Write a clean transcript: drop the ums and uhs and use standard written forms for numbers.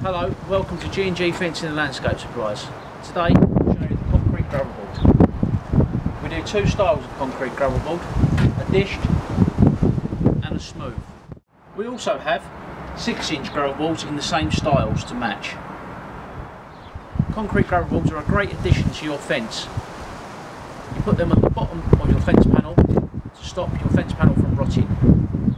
Hello, welcome to G&G Fencing and Landscape Supplies. Today I'll show you the concrete gravel board. We do two styles of concrete gravel board, a dished and a smooth. We also have 6-inch gravel boards in the same styles to match. Concrete gravel boards are a great addition to your fence. You put them at the bottom of your fence panel to stop your fence panel from rotting.